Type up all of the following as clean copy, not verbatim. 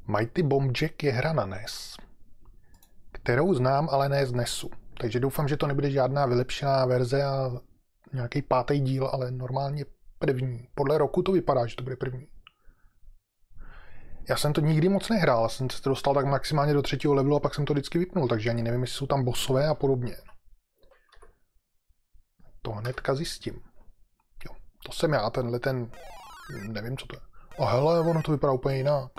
Mighty Bomb Jack je hra na NES, kterou znám, ale ne z NESu. Takže doufám, že to nebude žádná vylepšená verze a nějaký 5. díl, ale normálně první. Podle roku to vypadá, že to bude první. Já jsem to nikdy moc nehrál, jsem se to dostal tak maximálně do 3. levelu a pak jsem to vždycky vypnul, takže ani nevím, jestli jsou tam bossové a podobně. To hnedka zjistím. Jo, to jsem já, tenhle ten... Nevím, co to je. A hele, ono to vypadá úplně jinak.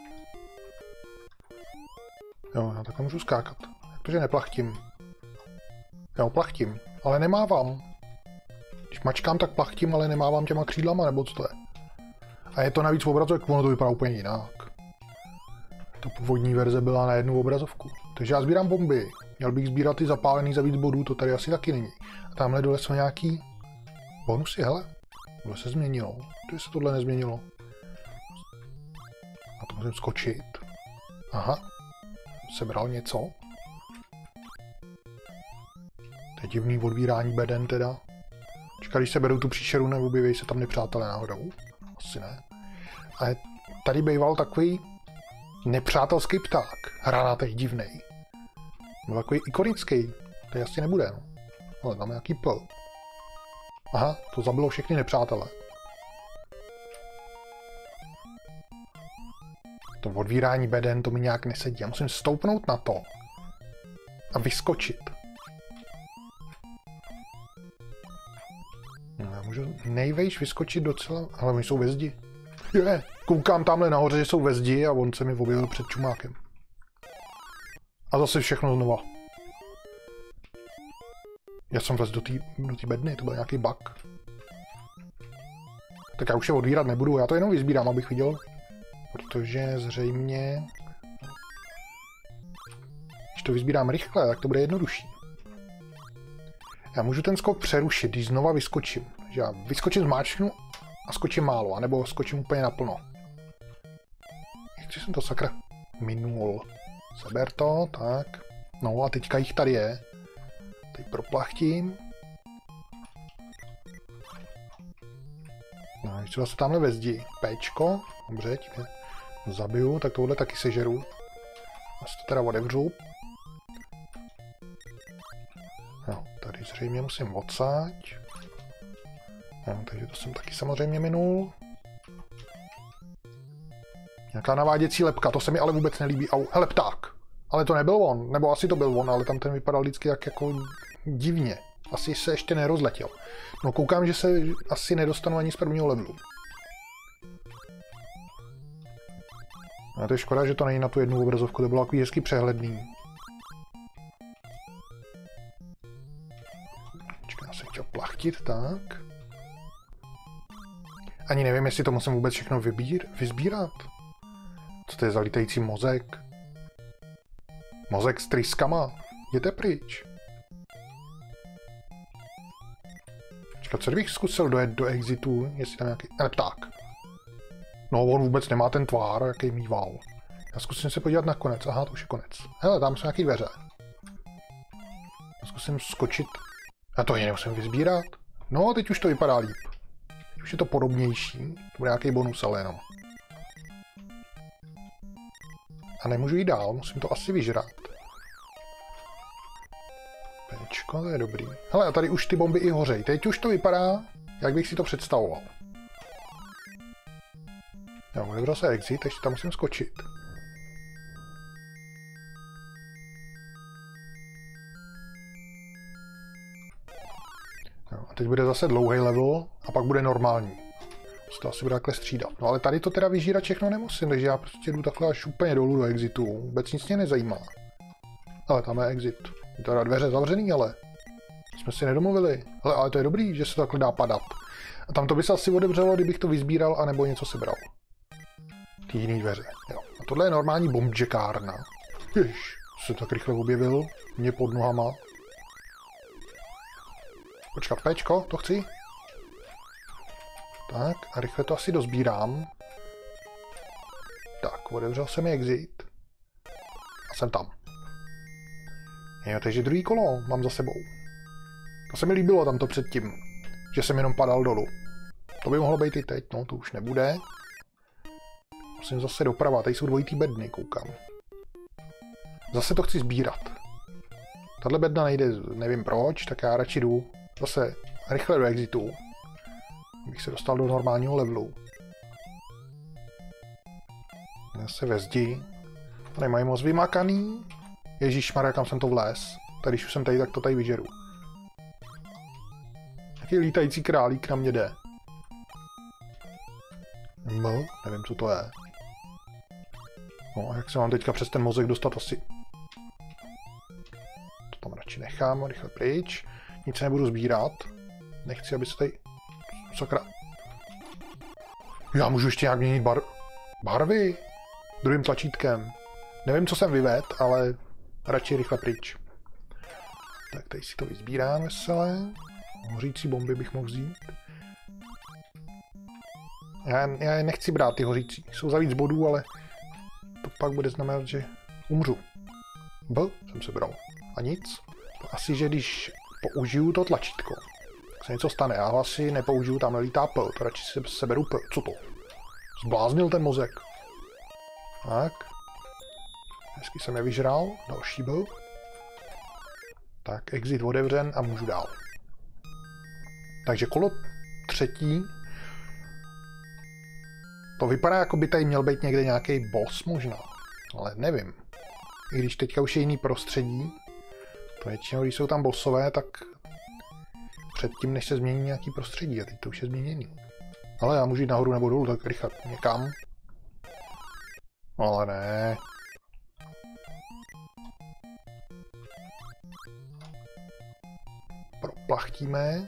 Jo, já takhle můžu skákat. Jak to, že neplachtím? Jo, plachtím, ale nemávám. Když mačkám, tak plachtím, ale nemávám těma křídlama, nebo co to je. A je to navíc obrazovek, ono to vypadá úplně jinak. Ta původní verze byla na jednu obrazovku. Takže já sbírám bomby. Měl bych sbírat ty zapálený za víc bodů, to tady asi taky není. A tamhle dole jsou nějaký bonusy, hele. Tohle se změnilo. To se tohle nezměnilo. A to musím skočit. Aha. Sebral něco. To je divný odvírání beden teda. Čeká, když se berou tu příšeru, neobjeví se tam nepřátelé náhodou. Asi ne. Ale tady býval takový nepřátelský pták. Hranatý, divnej. Byl takový ikonický. To asi nebude, no. Ale tam je nějaký pl. Aha, to zabilo všechny nepřátele. To odvírání beden, to mi nějak nesedí. Já musím stoupnout na to a vyskočit. No, já můžu nejvejš vyskočit docela... Ale oni jsou ve zdi. Koukám tamhle nahoře, že jsou ve zdi a on se mi objevil před čumákem. A zase všechno znova. Já jsem vlez do té bedny, to byl nějaký bug. Tak já už je odvírat nebudu, já to jenom vyzbírám, abych viděl. Protože zřejmě... Když to vyzbírám rychle, tak to bude jednodušší. Já můžu ten skok přerušit, když znova vyskočím. Takže já vyskočím, zmáčknu a skočím málo, anebo skočím úplně naplno. Jak jsem to sakra minul. Seber to, tak. No a teďka jich tady je. Teď proplachtím. No, když třeba se tamhle ve zdi. Péčko. Dobře, tím je zabiju, tak tohle taky sežeru. Já si to teda otevřu. No, tady zřejmě musím odsáď. No, takže to jsem taky samozřejmě minul. Nějaká naváděcí lepka, to se mi ale vůbec nelíbí. Au, hele, pták. Ale to nebyl on, nebo asi to byl on, ale tam ten vypadal vždycky jako divně. Asi se ještě nerozletěl. No, koukám, že se asi nedostanu ani z prvního levelu. A to je škoda, že to není na tu jednu obrazovku, to bylo takový hezky přehledný. Počkej, já jsem chtěl plachtit, tak. Ani nevím, jestli to musím vůbec všechno vyzbírat. Co to je za lítající mozek? Mozek s tryskama. Jděte pryč. Počkat, co kdybych zkusil dojet do exitu, jestli tam nějaký... Ale pták. No, on vůbec nemá ten tvár, jaký mýval. Já zkusím se podívat na konec. Aha, to už je konec. Hele, tam jsou nějaký dveře. Já zkusím skočit. A to ani nemusím vyzbírat. No, teď už to vypadá líp. Teď už je to podobnější. To bude nějaký bonus, ale jenom. A nemůžu jít dál, musím to asi vyžrat. Pečko, to je dobrý. Hele, a tady už ty bomby i hořejí. Teď už to vypadá, jak bych si to představoval. Jo, odevřel se exit, takže tam musím skočit. Jo, a teď bude zase dlouhý level a pak bude normální. To asi bude takhle střídat. No ale tady to teda vyžírat všechno nemusím, takže já prostě jdu takhle až úplně dolů do exitu. Vůbec nic mě nezajímá. Ale tam je exit. Je teda dveře zavřený, ale jsme si nedomluvili. Ale to je dobrý, že se to takhle dá padat. A tam to by se asi odebřelo, kdybych to vyzbíral, anebo něco sebral. Ty jiný dveře. Jo. A tohle je normální bombžekárna. Jež, se tak rychle objevil. Mě pod nohama. Počkat, péčko, to chci. Tak, a rychle to asi dozbírám. Tak, otevřel jsem exit. A jsem tam. Jo, takže druhý kolo mám za sebou. To se mi líbilo tamto předtím, že jsem jenom padal dolů. To by mohlo být i teď, no to už nebude. Musím zase doprava, tady jsou dvojitý bedny, koukám. Zase to chci sbírat. Tahle bedna nejde, nevím proč, tak já radši jdu zase rychle do exitu, abych se dostal do normálního levelu. Zase ve zdi. Tady mají moc vymakaný. Ježišmarja, kam jsem to vlez. Tady, když už jsem tady, tak to tady vyžeru. Jaký lítající králík na mě jde. Nevím, co to je. No a jak se mám teďka přes ten mozek dostat asi... To tam radši nechám, rychle pryč. Nic se nebudu sbírat. Nechci, aby se tady... Sakra. Já můžu ještě nějak měnit barvy? Druhým tlačítkem. Nevím, co jsem vyvedl, ale radši rychle pryč. Tak tady si to vyzbírám veselé. Hořící bomby bych mohl vzít. Já je nechci brát, ty hořící. Jsou za víc bodů, ale to pak bude znamenat, že umřu. Jsem se bral. A nic. Asi, že když použiju to tlačítko, tak se něco stane. Já ho asi nepoužiju, tam lítá P, to radši si seberu P. Co to? Zbláznil ten mozek. Tak. Hezky jsem je vyžral. Další byl. Tak, exit otevřen a můžu dál. Takže kolo třetí. To vypadá, jako by tady měl být někde nějaký boss možná. Ale nevím. I když teďka už je jiný prostředí. To většinou, když jsou tam bossové, tak předtím, než se změní nějaký prostředí. A teď to už je změněný. Ale já můžu jít nahoru nebo dolů, tak rychle někam. Ale ne. Proplachtíme.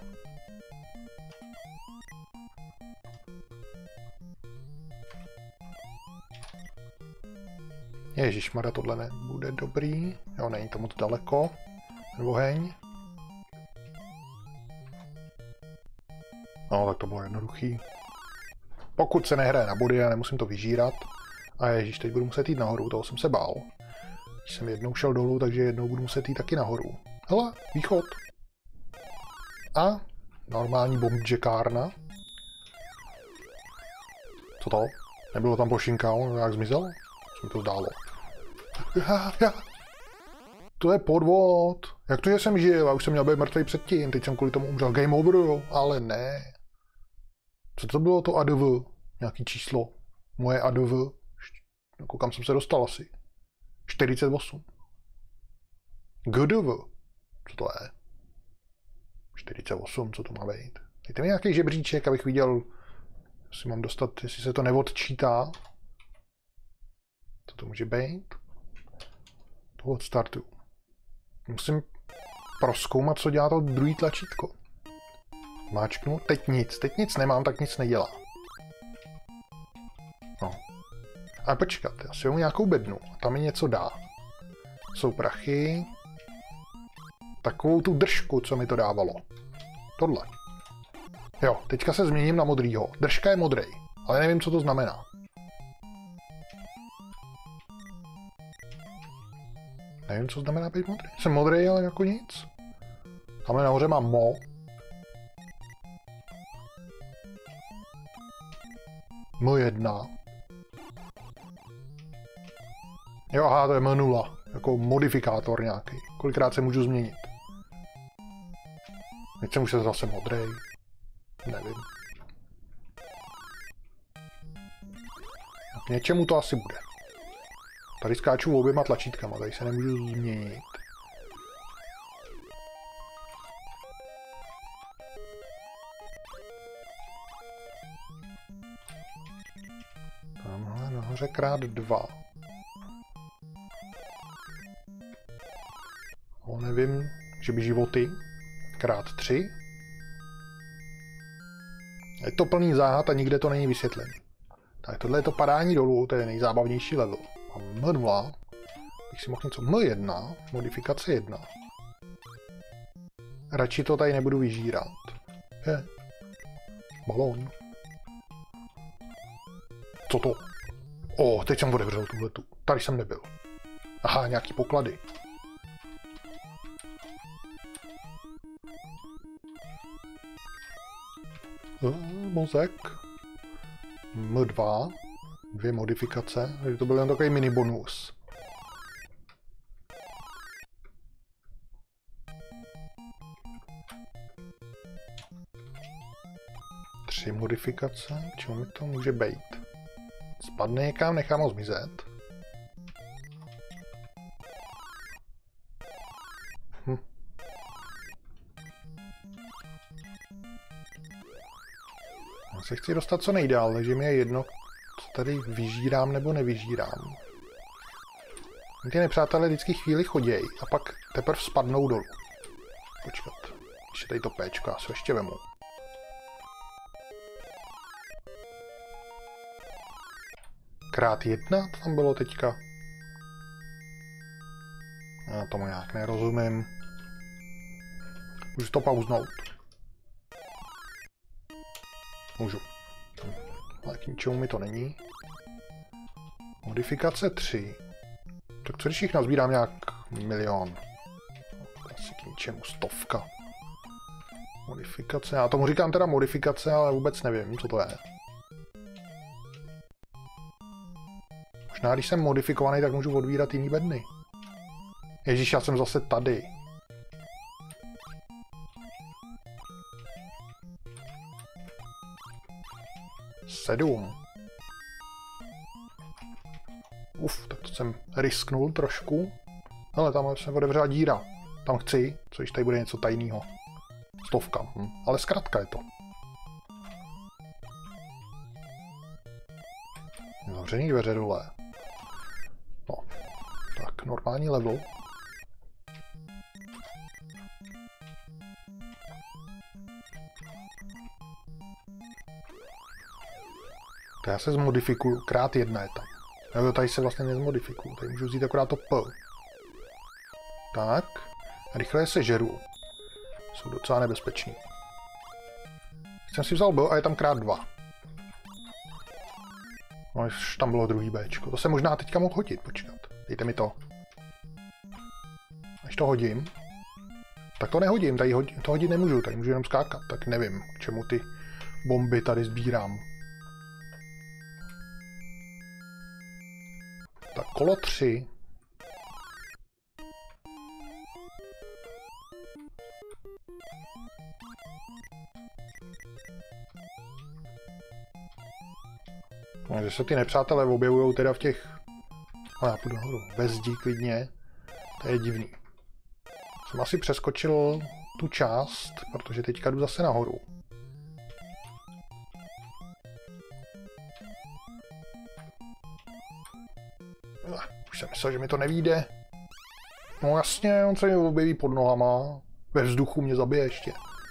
Ježišmarja, tohle nebude dobrý. Jo, není to moc daleko. Ten oheň. No, tak to bylo jednoduchý. Pokud se nehraje na body, já nemusím to vyžírat. A ježiš, teď budu muset jít nahoru, toho jsem se bál. Když jsem jednou šel dolů, takže jednou budu muset jít taky nahoru. Hele, východ. A normální bombčekárna. Co to? Nebylo tam plošinka, on nějak zmizel? Co mi to zdálo? To je podvod. Jak to, že jsem žil? Já už jsem měl být mrtvý předtím. Teď jsem kvůli tomu umřel. Game over, jo? Ale ne. Co to bylo to ADV? Nějaký číslo. Moje ADV. Jako kam jsem se dostal asi. 48. GDV. Co to je? 48, co to má být? Dejte mi nějaký žebříček, abych viděl, jestli mám dostat, jestli se to neodčítá. Co to může být? To od startu. Musím prozkoumat, co dělá to druhý tlačítko. Máčknu, teď nic nemám, tak nic nedělá. No. A počkat, já si mám nějakou bednu, tam mi něco dá. Jsou prachy. Takovou tu držku, co mi to dávalo. Tohle. Jo, teďka se změním na modrýho. Držka je modrej, ale nevím, co to znamená. Nevím, co znamená být modrý. Jsem modrý, ale jako nic. Tamhle nahoře mám mo. M1. Jo, aha, to je M0. Jako modifikátor nějaký. Kolikrát se můžu změnit. Teď jsem už se zase modrej. Nevím. K něčemu to asi bude. Tady skáču oběma tlačítkama, tady se nemůžu změnit. Tamhle nahoře krát 2. O, nevím, že by životy. Krát 3. Je to plný záhad a nikde to není vysvětlený. Tak tohle je to padání dolů, to je nejzábavnější level. A M2, bych si mohl něco M1, modifikace 1. Radši to tady nebudu vyžírat. Balón. Co to? O, teď jsem otevřel tuhletu. Tady jsem nebyl. Aha, nějaký poklady. Mozek. M2. 2 modifikace, takže to byl jen takový mini bonus. Tři modifikace, čemu mi to může být? Spadne někam, nechám ho zmizet. Já se chci dostat co nejdál, takže mi je jedno, co tady vyžírám nebo nevyžírám. Ty nepřátelé vždycky chvíli choděj a pak teprve spadnou dolů. Počkat, ještě tady to péčko, já se ještě vemu. Krát 1 to tam bylo teďka. Já tomu nějak nerozumím. Můžu to pauznout. Můžu. Ale k ničemu mi to není. Modifikace 3. Tak co když jich nazbírám nějak 1 000 000? Asi k ničemu 100. Modifikace. Já tomu říkám teda modifikace, ale vůbec nevím, co to je. Možná když jsem modifikovaný, tak můžu odvírat jiný bedny. Ježíš, já jsem zase tady. Sedm. Tak to jsem risknul trošku. Ale tam se otevřela díra. Tam chci, co když tady bude něco tajného. 100. Ale zkrátka je to. Zavřený dveře dole. No, tak normální level. To já se zmodifikuju, krát 1 je tam. Jo, tady se vlastně nezmodifikuju, tady můžu vzít akorát to P. Tak, rychle se žeru. Jsou docela nebezpeční. Jsem si vzal B a je tam krát 2. No, už tam bylo druhý Bčko. To se možná teďka mohl hodit, počkat. Dejte mi to. Až to hodím. Tak to nehodím, tady to hodit nemůžu, tady můžu jenom skákat, tak nevím, k čemu ty bomby tady sbírám. Tak kolo 3. Takže se ty nepřátelé objevují teda v těch... No, já půjdu nahoru. Ve zdi klidně. To je divný. Jsem asi přeskočil tu část, protože teďka jdu zase nahoru. Už jsem myslel, že mi to nevyjde. No jasně, on se mi objeví pod nohama. Ve vzduchu mě zabije ještě.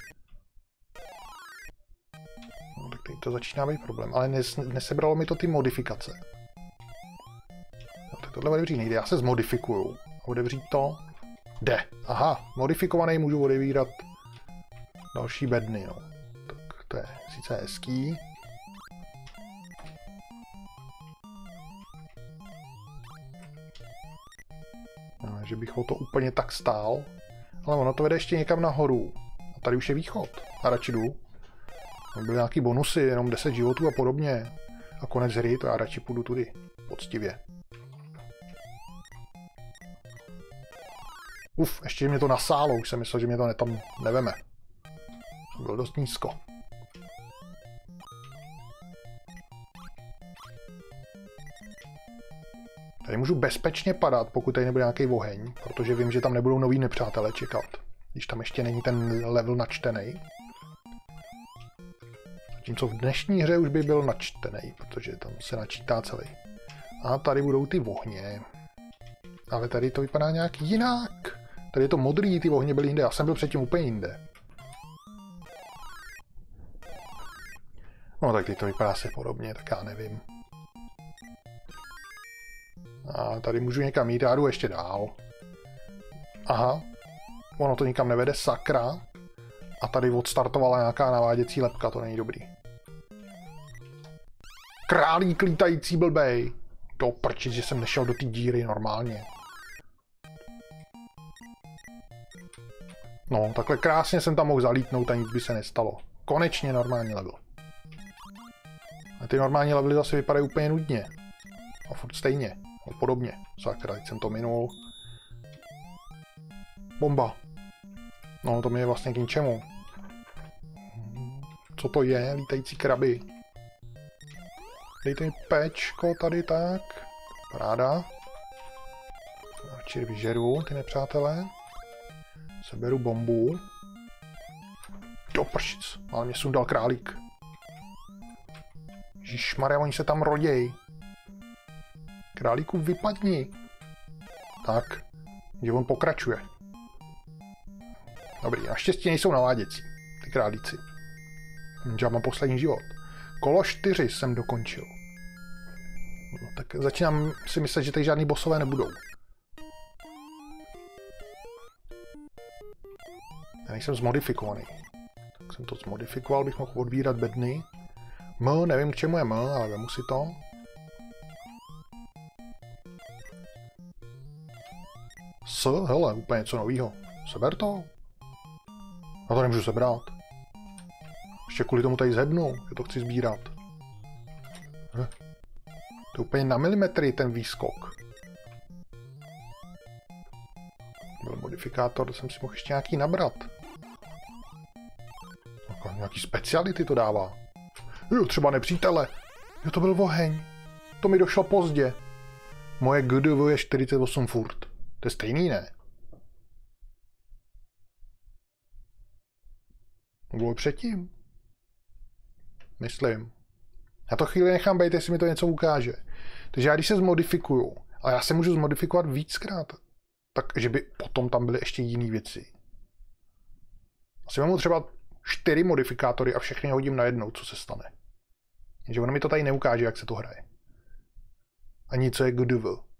No, tak teď to začíná být problém. Ale nesebralo mi to ty modifikace. No, tak tohle otevřít nejde. Já se zmodifikuju. Otevřít to. Jde. Aha, modifikovaný můžu odevírat další bedny. No. Tak to je sice hezký. No, že bych o to úplně tak stál. Ale ono to vede ještě někam nahoru. A tady už je východ. A radši jdu. Tam byly nějaký bonusy, jenom 10 životů a podobně. A konec hry, to já radši půjdu tudy. Poctivě. Ještě mě to nasálo, už jsem myslel, že mě to tam neveme. Jsem byl dost nízko. Tady můžu bezpečně padat, pokud tady nebude nějaký oheň, protože vím, že tam nebudou noví nepřátelé čekat, když tam ještě není ten level načtený. Zatímco v dnešní hře už by byl načtený, protože tam se načítá celý. A tady budou ty ohně. Ale tady to vypadá nějak jinak. Tady je to modrý, ty ohně byly jinde. Já jsem byl předtím úplně jinde. No tak teď to vypadá se podobně, tak já nevím. A tady můžu někam jít, já jdu ještě dál. Aha. Ono to nikam nevede, sakra. A tady odstartovala nějaká naváděcí lepka, to není dobrý. Králík lítající blbej. To prčit, že jsem nešel do té díry normálně. No, takhle krásně jsem tam mohl zalítnout a nic by se nestalo. Konečně normální level. A ty normální levely zase vypadají úplně nudně. A furt stejně. No, podobně. Sakra, teď jsem to minul. Bomba. No, to mi je vlastně k ničemu. Co to je? Lítající kraby. Dejte mi péčko tady tak. Paráda. Radši vyžeru ty nepřátelé. Seberu bombu. Do pršic. Ale mě sundal králík. Ježišmarja, oni se tam roděj. Králíku, vypadni. Tak. Že on pokračuje. Dobrý, naštěstí nejsou naváděcí. Ty králíci. Já mám poslední život. Kolo 4 jsem dokončil. No, tak začínám si myslet, že tady žádný bossové nebudou. Já nejsem zmodifikovaný. Tak jsem to zmodifikoval, bych mohl odbírat bedny. Nevím k čemu je ale vemu si to. Hele, úplně něco novýho. Seber to. Já to nemůžu sebrat. Ještě kvůli tomu tady zhebnu, že to chci sbírat. To je úplně na milimetry ten výskok. Byl modifikátor, to jsem si mohl ještě nějaký nabrat. Nějaký speciality to dává. Jo, třeba nepřítele. Jo, to byl oheň. To mi došlo pozdě. Moje GDV je 48 furt. To je stejný, ne? Bylo předtím. Myslím. Já to chvíli nechám být, jestli mi to něco ukáže. Takže já když se zmodifikuju, ale já se můžu zmodifikovat víckrát, takže by potom tam byly ještě jiné věci. Asi mám třeba 4 modifikátory a všechny hodím najednou, co se stane. Takže ono mi to tady neukáže, jak se to hraje. Ani co je GDV.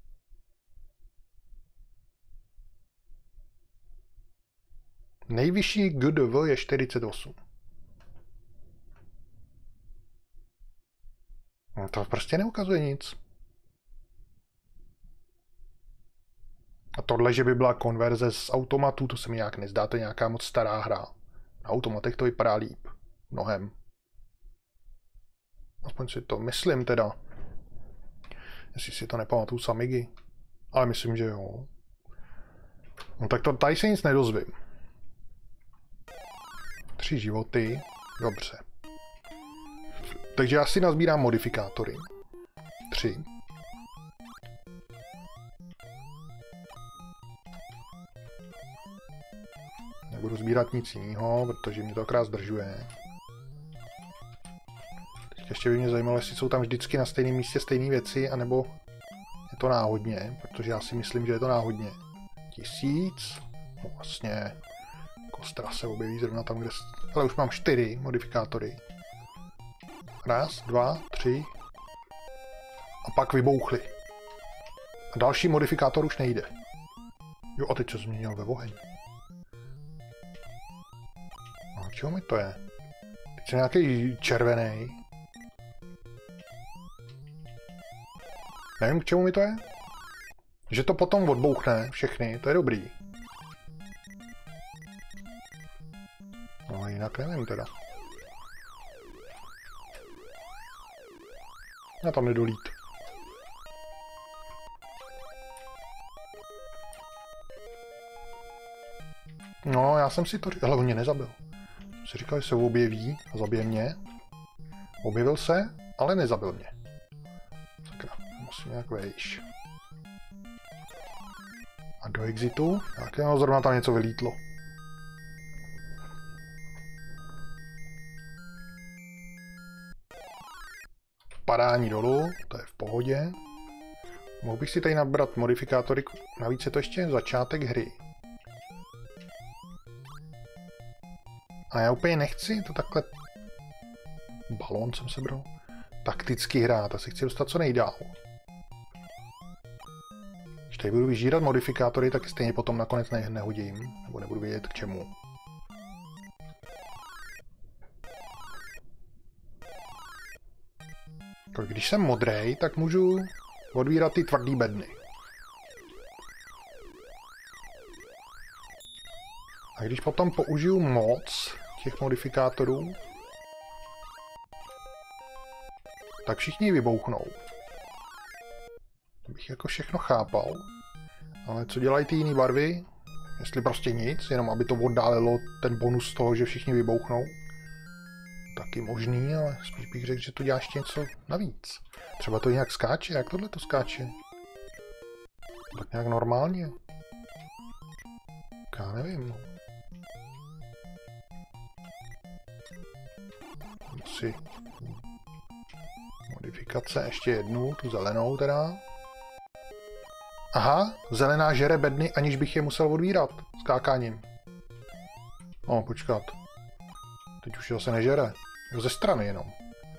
Nejvyšší GDV je 48. No to prostě neukazuje nic. A tohle, že by byla konverze z automatu, to se mi nějak nezdá, to je nějaká moc stará hra. Na automatech to vypadá líp. Mnohem. Aspoň si to myslím teda. Jestli si to nepamatuju z Amigy. Ale myslím, že jo. No tak to tady se nic nedozvím. 3 životy. Dobře. Takže já si nazbírám modifikátory. 3. Nebudu sbírat nic jiného, protože mě to akorát zdržuje. Teď ještě by mě zajímalo, jestli jsou tam vždycky na stejném místě stejné věci, anebo je to náhodně, protože já si myslím, že je to náhodně. 1000. No vlastně. Kostra se objeví zrovna tam, kde... Ale už mám 4 modifikátory. 1, 2, 3. A pak vybouchly. A další modifikátor už nejde. Jo, a teď se změnil ve oheň. A čeho mi to je? Teď jsem nějaký červený. Nevím, k čemu mi to je. Že to potom odbouchne všechny, to je dobrý. No jinak nevím teda. Já tam nedolít. No, já jsem si to říkal, ale on mě nezabil. Jsem si říkal, že se objeví a zabije mě. Objevil se, ale nezabil mě. Sakra, musím nějak vejš. A do exitu, tak jo, zrovna tam něco vylítlo. Padání dolů, to je v pohodě. Mohl bych si tady nabrat modifikátory, navíc je to ještě začátek hry. A já úplně nechci to takhle... Balón jsem sebral. Takticky hrát, a se chci dostat co nejdál. Když tady budu vyžírat modifikátory, tak stejně potom nakonec nehodím, nebo nebudu vědět k čemu. Když jsem modrej, tak můžu odvírat ty tvrdý bedny. A když potom použiju moc těch modifikátorů, tak všichni vybouchnou. To bych jako všechno chápal. Ale co dělají ty jiné barvy? Jestli prostě nic, jenom aby to oddálilo ten bonus toho, že všichni vybouchnou. Taky možný, ale spíš bych řekl, že to dělá ještě něco navíc. Třeba to nějak skáče, jak tohle to skáče? Tak nějak normálně. Já nevím. Si modifikace, ještě jednu, tu zelenou teda. Aha, zelená žere bedny, aniž bych je musel odvírat skákáním. No, počkat. Teď už je zase nežere. Jo, ze strany jenom.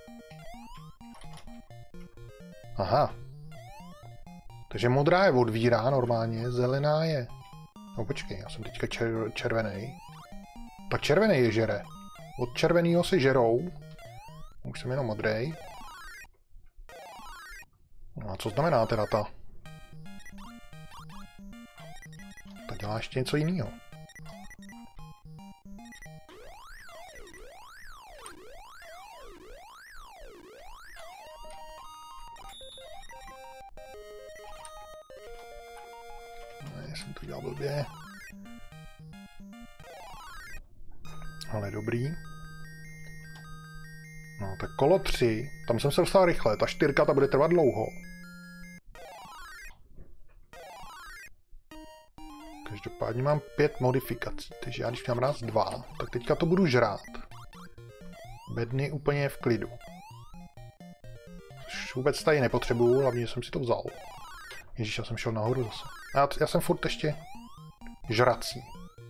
Aha. Takže modrá je odvírá normálně, zelená je... No počkej, já jsem teďka červený. Tak červený je žere. Od červenýho se žerou. Už jsem jenom modrej. No a co znamená teda ta? Ta dělá ještě něco jiného. Ne, jsem to dělal blbě. Ale dobrý. No, tak kolo 3, tam jsem se dostal rychle, ta 4 ta bude trvat dlouho. Každopádně mám 5 modifikací, takže já když mám raz 2, tak teďka to budu žrát. Bedny úplně v klidu. Což vůbec tady nepotřebuju, hlavně jsem si to vzal. Ježíš, já jsem šel nahoru zase. Já jsem furt ještě žrací.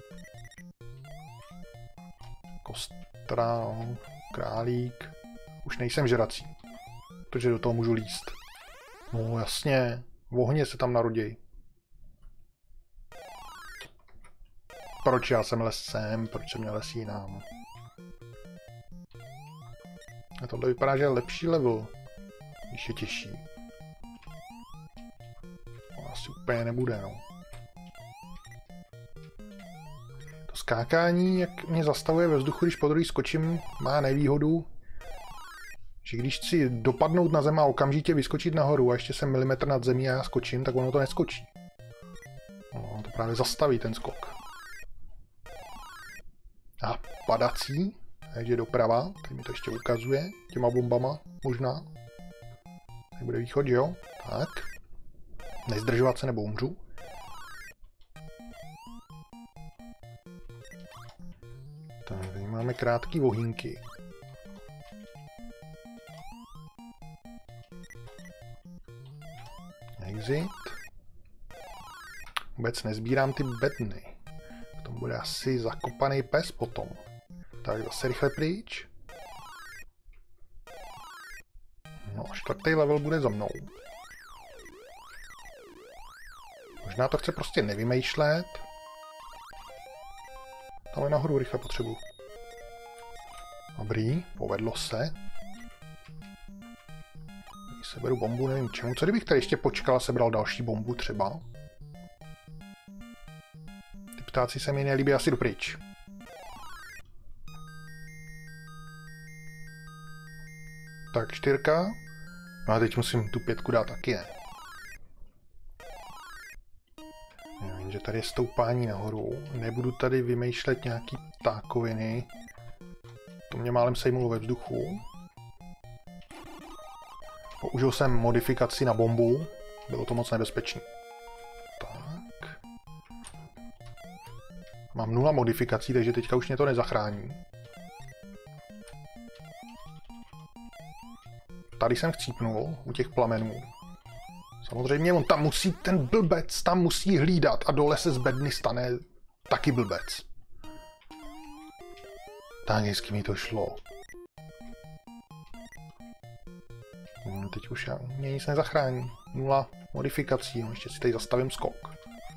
Kostra, no, králík. Už nejsem žrací, protože do toho můžu líst. No jasně, ohně se tam narodí. Proč já jsem les sem, proč jsem měl les jinam? A tohle vypadá, že je lepší level, když je těžší. No, asi úplně nebude, no. To skákání, jak mě zastavuje ve vzduchu, když po druhý skočím, má nevýhodu, že když chci dopadnout na zem a okamžitě vyskočit nahoru a ještě jsem milimetr nad zemí a já skočím, tak ono to neskočí. No, to právě zastaví ten skok. A padací, takže doprava, tady mi to ještě ukazuje, těma bombama, možná. Tady bude východ, že jo? Tak. Nezdržovat se nebo umřu. Tak, tady máme krátký ohýnky. Exit. Vůbec nezbírám ty bedny. V tom bude asi zakopaný pes potom. Tak zase rychle pryč. No, 4. level bude za mnou. Možná to chce prostě nevymýšlet. Ale nahoru rychle potřebuji. Dobrý, povedlo se. Seberu bombu, nevím čemu. Co kdybych tady ještě počkal a sebral další bombu třeba? Ty ptáci se mi nelíbí, asi jdu pryč. Tak 4. No a teď musím tu 5 dát taky, ne? Já vím, že tady je stoupání nahoru. Nebudu tady vymýšlet nějaký ptákoviny. To mě málem sejmulo ve vzduchu. Použil jsem modifikaci na bombu. Bylo to moc nebezpečné. Tak. Mám 0 modifikací, takže teďka už mě to nezachrání. Tady jsem chcípnul u těch plamenů. Samozřejmě on tam musí, ten blbec tam musí hlídat a dole se z bedny stane taky blbec. Tak hezky mi to šlo. Teď už mě nic nezachrání. 0 modifikací, no, ještě si tady zastavím skok.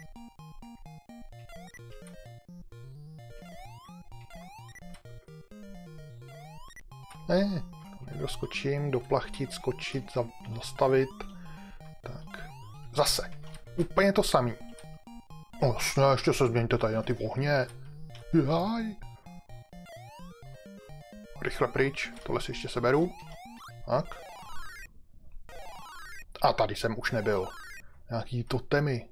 Ne, nedoskočím, doplachtit, skočit, zastavit. Tak, zase. Úplně to samý. No jasně, ještě se změňte tady na ty ohně. Jaj. Rychle pryč, tohle si ještě seberu. Tak. A tady jsem už nebyl. Nějaký totemy.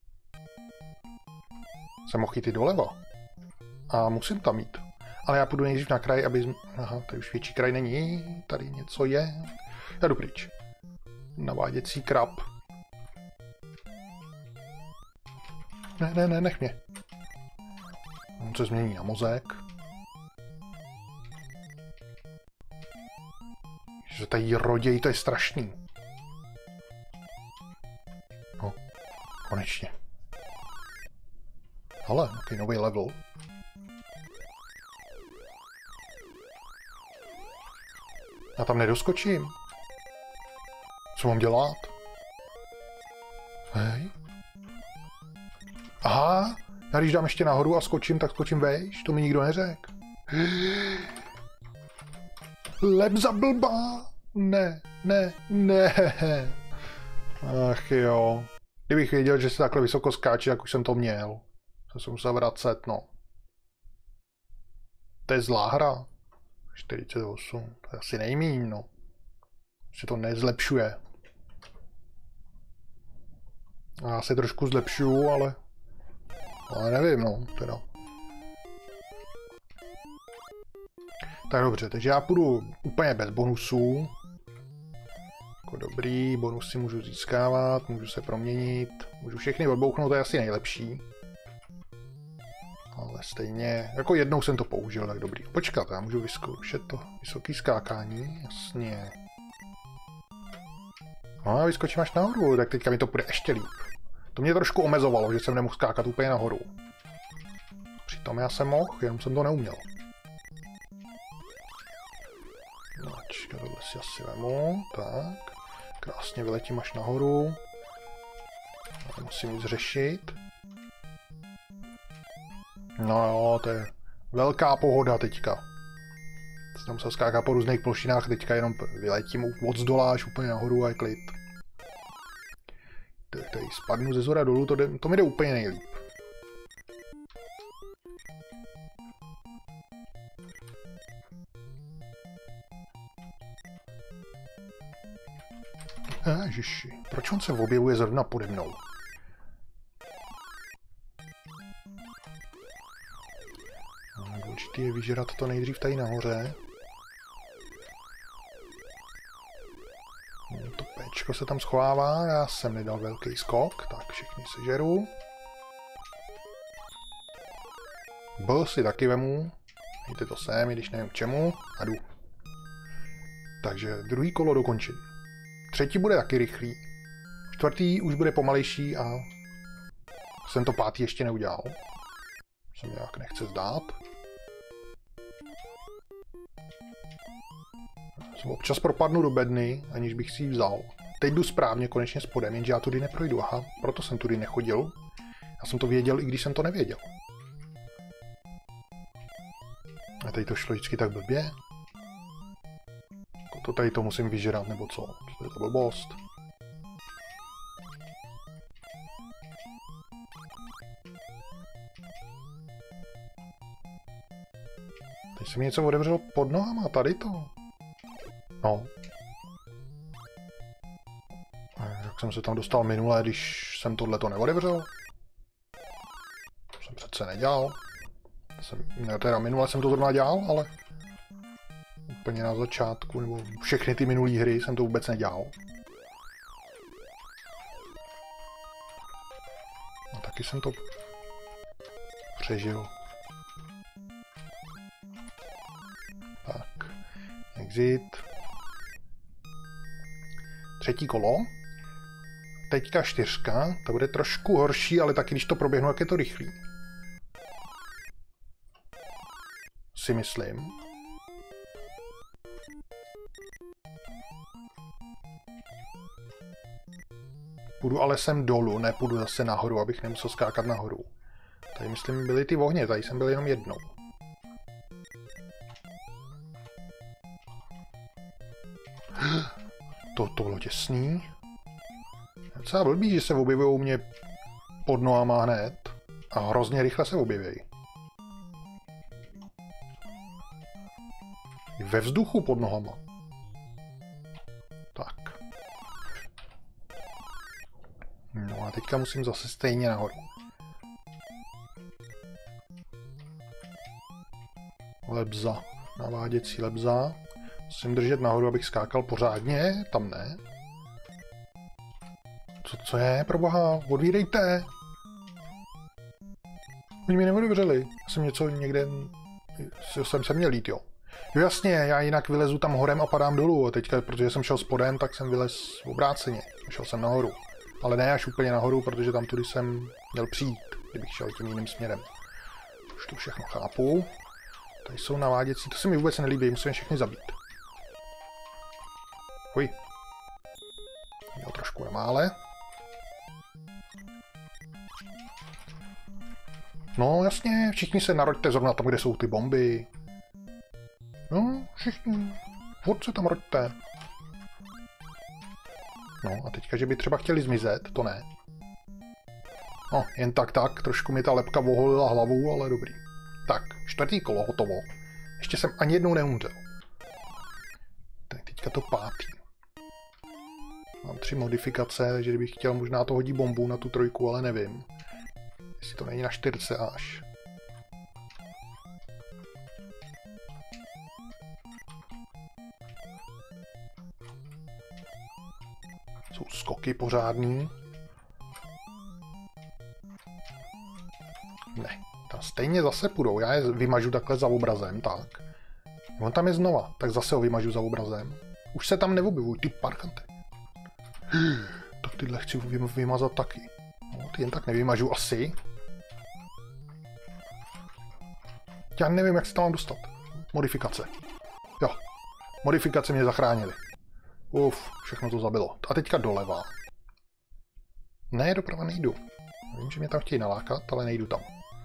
Jsem mohl jít i doleva. A musím tam jít. Ale já půjdu nejdřív na kraj, aby... Aha, tady už větší kraj není. Tady něco je. Já jdu pryč. Naváděcí krab. Ne, nech mě. On se změní na mozek. Že tady roděj, to je strašný. No, konečně. Ale, jaký nový level. Já tam nedoskočím. Co mám dělat? Hej. Aha, já když dám ještě nahoru a skočím, tak skočím vejš. To mi nikdo neřekl. Lebza blbá. Ne. Ach jo. Kdybych věděl, že se takhle vysoko skáče, jak už jsem to měl. To jsem musel vracet, no. To je zlá hra. 48. To je asi nejmíň, no. Že to nezlepšuje. Já se trošku zlepšuju, ale nevím, no, teda. Tak dobře, takže já půjdu úplně bez bonusů. Jako dobrý, bonusy můžu získávat, můžu se proměnit, můžu všechny odbouchnout, to je asi nejlepší. Ale stejně, jako jednou jsem to použil, tak dobrý. Počkat, já můžu vyzkoušet to vysoké skákání, jasně. No a vyskočím až nahoru, tak teďka mi to půjde ještě líp. To mě trošku omezovalo, že jsem nemohl skákat úplně nahoru. Přitom já jsem mohl, jenom jsem to neuměl. No, tohle si asi vemu, tak. Krásně vyletím až nahoru. Musím nic řešit. No jo, to je velká pohoda teďka. Jsem musel skákat po různých plošinách, teďka jenom vyletím od zdola až úplně nahoru a je klid. Tady spadnu ze zhora dolů, to mi jde úplně nejlíp. Ježiši, proč on se objevuje zrovna pode mnou? Důležitý je vyžrat to nejdřív tady nahoře. To péčko se tam schovává, já jsem nedal velký skok, tak všechny sežeru. B si taky vemu, dejte to sem, i když nevím k čemu, a jdu. Takže druhý kolo dokončím. Třetí bude taky rychlý. Čtvrtý už bude pomalejší a jsem to pátý ještě neudělal. Se mi nějak nechce zdát. Občas propadnu do bedny, aniž bych si ji vzal. Teď jdu správně konečně spodem, jenže já tudy neprojdu. Aha, proto jsem tudy nechodil. Já jsem to věděl, i když jsem to nevěděl. A tady to šlo vždycky tak blbě. To tady to musím vyžrat, nebo co? To je to blbost. Teď se mi něco otevřelo pod nohama, tady to. No. A jak jsem se tam dostal minule, když jsem tohleto neotevřel? To jsem přece nedělal. Teda minule jsem to zrovna dělal, ale úplně na začátku, nebo všechny ty minulý hry jsem to vůbec nedělal. A taky jsem to přežil. Tak, exit. Třetí kolo. Teďka 4, to bude trošku horší, ale taky když to proběhnu, jak je to rychlý. Si myslím. Půjdu ale sem dolů, nepůjdu zase nahoru, abych nemusel skákat nahoru. Tady myslím byly ty ohně, tady jsem byl jenom jednou. To bylo těsný. Je docela blbý, že se objevují u mě pod nohama hned. A hrozně rychle se objeví. Ve vzduchu pod nohama. Tak. No a teďka musím zase stejně nahoru. Lebza. Naváděcí lebza. Musím držet nahoru, abych skákal pořádně. Tam ne. Co je, proboha? Odvídejte! Oni mi neodevřeli. Já jsem něco někde... jsem se měl lít, jo. Jo jasně, já jinak vylezu tam horem a padám dolů. A teďka, protože jsem šel spodem, tak jsem vylez obráceně. Šel jsem nahoru. Ale ne až úplně nahoru, protože tam tudy jsem měl přijít, kdybych šel tím jiným směrem. Už to všechno chápu. Tady jsou naváděcí, to se mi vůbec nelíbí, musím je všechny zabít. Uj. Měl trošku na mále. No jasně, všichni se narodíte zrovna tam, kde jsou ty bomby. No, všichni. Furt se tam roďte. No a teďka, že by třeba chtěli zmizet, to ne. No, jen tak, trošku mi ta lepka oholila hlavu, ale dobrý. Tak, 4. kolo, hotovo. Ještě jsem ani jednou neumřel. Tak teďka to 5. Mám 3 modifikace, takže kdybych chtěl, možná to hodí bombu na tu 3, ale nevím. Jestli to není na 4 až. Jsou skoky pořádný. Ne, tam stejně zase půjdou. Já je vymažu takhle za obrazem, tak. On tam je znova, tak zase ho vymažu za obrazem. Už se tam neobjevují, ty parchante. Tak tyhle chci vymazat taky. No, ty jen tak nevymažu asi. Já nevím, jak se tam mám dostat. Modifikace. Jo, modifikace mě zachránily. Všechno to zabilo. A teďka doleva. Ne, doprava nejdu. Vím, že mě tam chtějí nalákat, ale nejdu tam.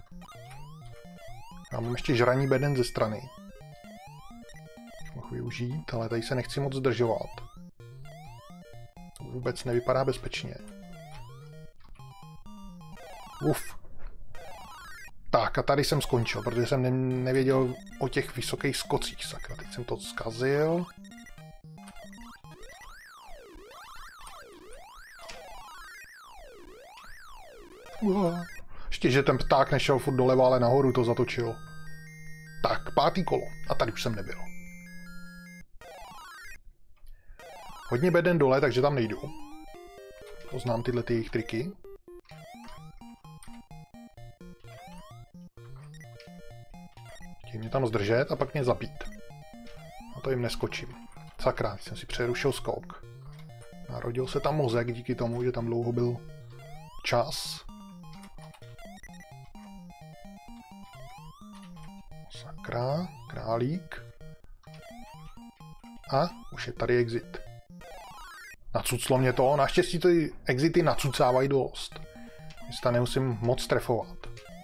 Já mám ještě žraní beden ze strany. Mohu využít, ale tady se nechci moc zdržovat. To vůbec nevypadá bezpečně. Tak a tady jsem skončil, protože jsem nevěděl o těch vysokých skocích. Sakra, teď jsem to zkazil. Ještě, že ten pták nešel furt doleva, ale nahoru to zatočil. Tak, 5. kolo. A tady už jsem nebyl. Hodně beden dole, takže tam nejdu. Poznám tyhle ty jejich triky. Chtějí mě tam zdržet a pak mě zabít. A to jim neskočím. Sakra, jsem si přerušil skok. Narodil se tam mozek díky tomu, že tam dlouho byl čas. Sakra, králík. A už je tady exit. Nacuclo mě to, naštěstí ty exity nacucávají dost. Jestli to nemusím moc trefovat.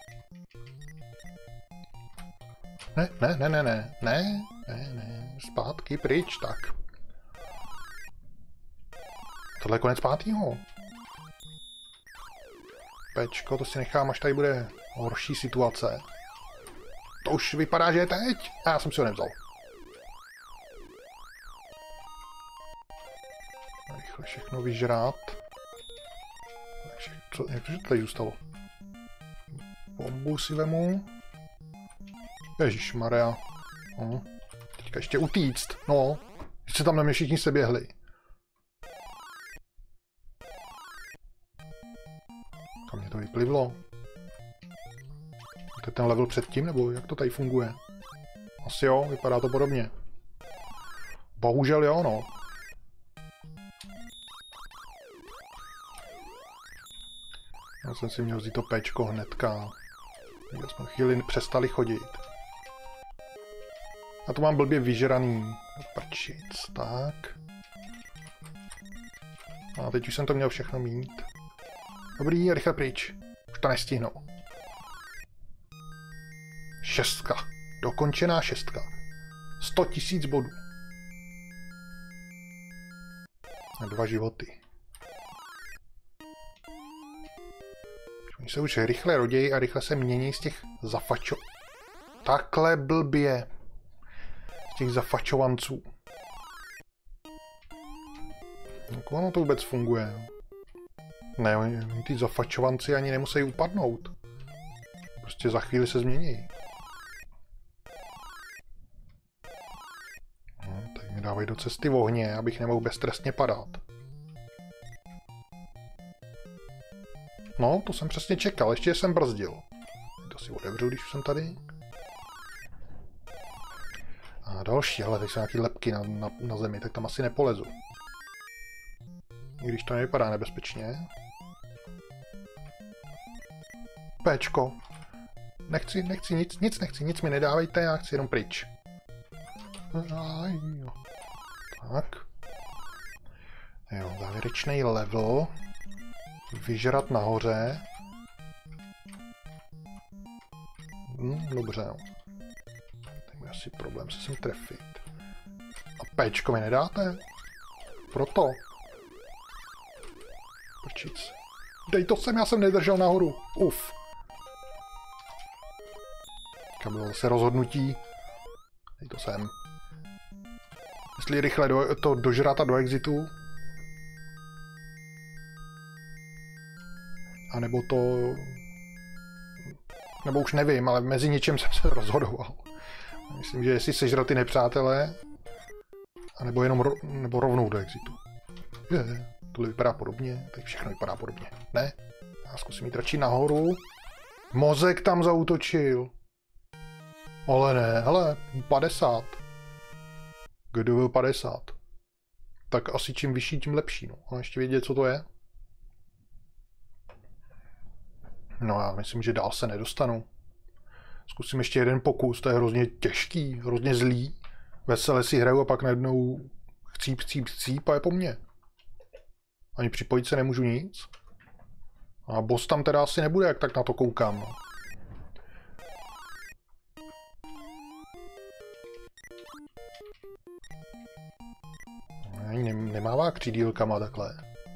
Ne, zpátky, pryč, tak. Tohle je konec 5. Pečko, to si nechám, až tady bude horší situace. To už vypadá, že je teď. A já jsem si ho nevzal. Rychle všechno vyžrát. Jak to, že to tady zůstalo? Bombu si vemu. Ježišmarja. No. Teďka ještě utíct. No. Ještě tam na mě všichni se běhli. Kam mě to vyplivlo? To je ten level předtím, nebo jak to tady funguje? Asi jo, vypadá to podobně. Bohužel jo, no. Já jsem si měl vzít to péčko hnedka. Já jsme chvíli přestali chodit. A to mám blbě vyžraný. Prčic, tak. A teď už jsem to měl všechno mít. Dobrý, rychle pryč. Už to nestihnu. 6. Dokončená 6. 100 000 bodů. A 2 životy. Oni se už rychle rodějí a rychle se mění z těch zafačo... Takhle blbě. Z těch zafačovanců. Jak ono to vůbec funguje? Ne, oni ty zafačovanci ani nemusí upadnout. Prostě za chvíli se změní. No, tak mi dávají do cesty v ohně, abych nemohl beztrestně padat. No, to jsem přesně čekal, ještě jsem brzdil. To si otevřu, když už jsem tady. A další, ale teď jsou nějaký lepky na zemi, tak tam asi nepolezu. I když to nevypadá nebezpečně. Péčko. Nechci, nic mi nedávejte, já chci jenom pryč. Tak. Jo, závěrečný level. Vyžrat nahoře. Dobře, no. Tak je asi problém se sem trefit. A péčko mi nedáte? Proto. Prčic. Dej to sem, já jsem nedržel nahoru. Uf. Kam bylo zase rozhodnutí. Dej to sem. Jestli rychle to dožrat a do exitu. A nebo to... Nebo už nevím, ale mezi něčem jsem se rozhodoval. Myslím, že jestli sežrat ty nepřátelé, anebo jenom nebo rovnou do exitu. Tohle vypadá podobně, tady všechno vypadá podobně. Ne? Já zkusím jít radši nahoru. Mozek tam zaútočil. Ale ne, hele, 50. Kdo byl 50? Tak asi čím vyšší, tím lepší. No. A ještě vědět, co to je. No já myslím, že dál se nedostanu. Zkusím ještě jeden pokus, to je hrozně těžký, hrozně zlý. Vesele si hraju a pak najednou chcíp a je po mně. Ani připojit se nemůžu nic. A boss tam teda asi nebude, jak tak na to koukám. No. Nemává křídílkama takhle.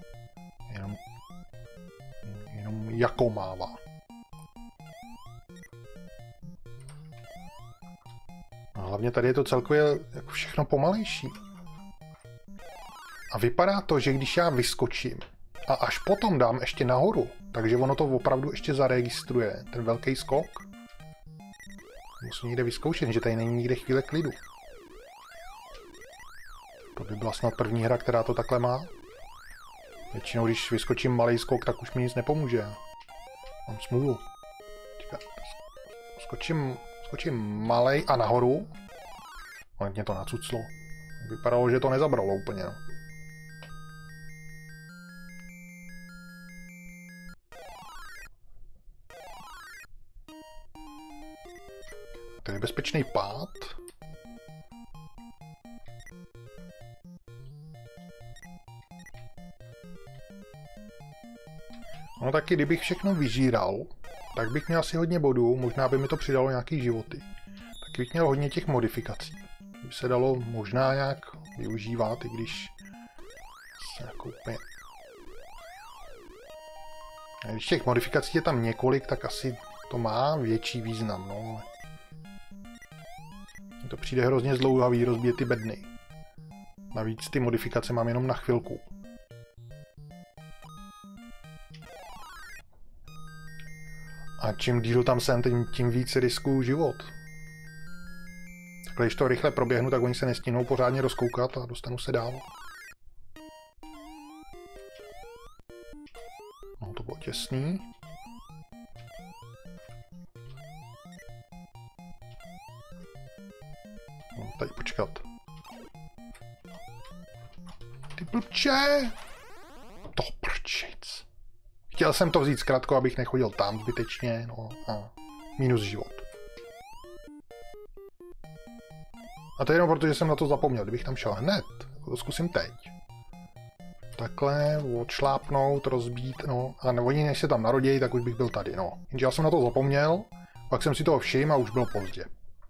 Jenom jako mává. A hlavně tady je to celkově jako všechno pomalejší. A vypadá to, že když já vyskočím a až potom dám ještě nahoru, takže ono to opravdu ještě zaregistruje, ten velký skok. Musím někde vyzkoušet, že tady není nikde chvíle klidu. To by byla snad první hra, která to takhle má. Většinou, když vyskočím malý skok, tak už mi nic nepomůže. Mám smůlu. Skočím malej a nahoru. Ale mě to nacuclo. Vypadalo, že to nezabralo úplně. No. To je bezpečný pád. No taky, kdybych všechno vyžíral, tak bych měl asi hodně bodů, možná by mi to přidalo nějaký životy. Taky bych měl hodně těch modifikací. By se dalo možná nějak využívat, i když se jako úplně... A když těch modifikací je tam několik, tak asi to má větší význam, no. Mně to přijde hrozně zdlouhavý rozbíjet ty bedny. Navíc ty modifikace mám jenom na chvilku. A čím díl tam jsem, tím víc riskuju život. Takhle, když to rychle proběhnu, tak oni se nestínou pořádně rozkoukat a dostanu se dál. No, to bylo těsný. No, tady počkat. Ty blbče! To prčic. Chtěl jsem to vzít zkrátko, abych nechodil tam zbytečně, no a minus život. A to je jenom proto, že jsem na to zapomněl, kdybych tam šel hned, to zkusím teď. Takhle, odšlápnout, rozbít, no, a oni než se tam narodějí, tak už bych byl tady, no. Jenže já jsem na to zapomněl, pak jsem si toho všiml a už bylo pozdě.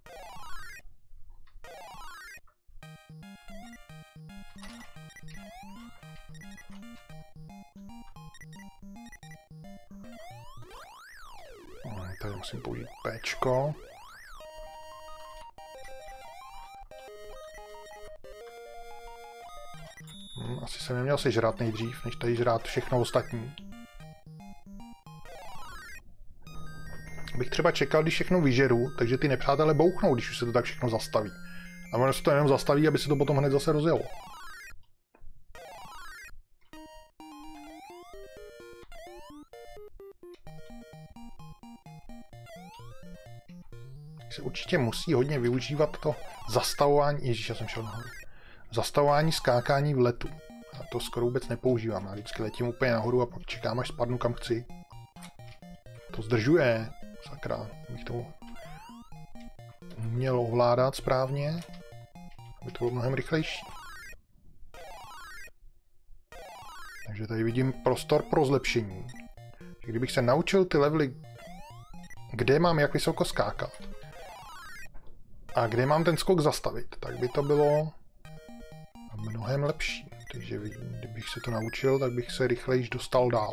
Tady musím použít péčko. Asi jsem neměl sežrát nejdřív, než tady žrát všechno ostatní. Bych třeba čekal, když všechno vyžeru, takže ty nepřátelé bouchnou, když už se to tak všechno zastaví. A ono se to jenom zastaví, aby se to potom hned zase rozjelo. Se určitě musí hodně využívat to zastavování. Ježíš, já jsem šel nahoru. Zastavování skákání v letu. Já to skoro vůbec nepoužívám. Já vždycky letím úplně nahoru a pak čekám, až spadnu kam chci. To zdržuje. Sakra, bych to měl ovládat správně, aby to bylo mnohem rychlejší. Takže tady vidím prostor pro zlepšení. Kdybych se naučil ty levely, kde mám jak vysoko skákat a kde mám ten skok zastavit, tak by to bylo mnohem lepší. Takže kdybych se to naučil, tak bych se rychleji dostal dál.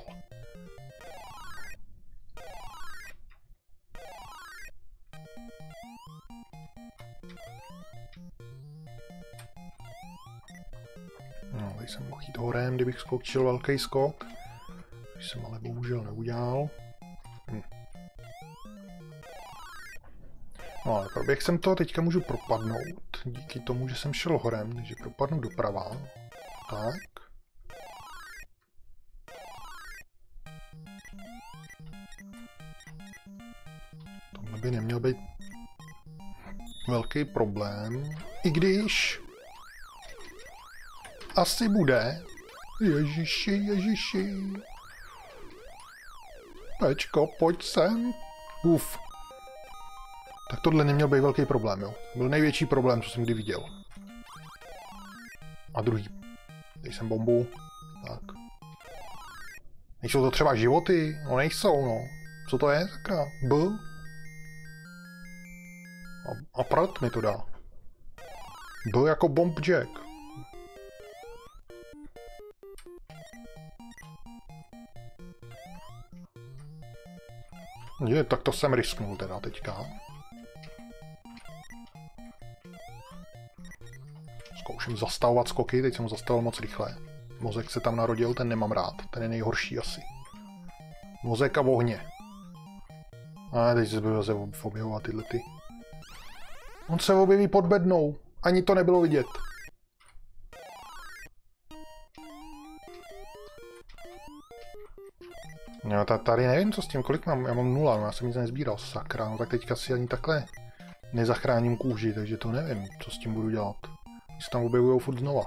No, tady jsem mohl jít horem, kdybych skočil velký skok. Když jsem ale bohužel neudělal. No ale proběh jsem to, teďka můžu propadnout. Díky tomu, že jsem šel horem, takže propadnu doprava. Tak. Tohle by neměl být velký problém. I když asi bude. Ježiši, ježiši. Pečko, pojď sem. Uf. Tak tohle neměl být velký problém, jo. Byl největší problém, co jsem kdy viděl. A druhý. Dej sem bombu. Tak. Nejsou to třeba životy? No nejsou, no. Co to je? Sakra. B. A prd mi to dá. B jako bomb jack. Je, tak to jsem risknul teda teďka. Zkouším zastavovat skoky, teď jsem ho zastavil moc rychle. Mozek se tam narodil, ten nemám rád, ten je nejhorší asi. Mozek a ohně. A teď se bude objevovat tyhle ty. On se objeví pod bednou, ani to nebylo vidět. No, tady nevím, co s tím, kolik mám, já mám 0, no, já jsem nic nezbíral, sakra, no tak teďka si ani takhle nezachráním kůži, takže to nevím, co s tím budu dělat. Se tam objevujou furt znova.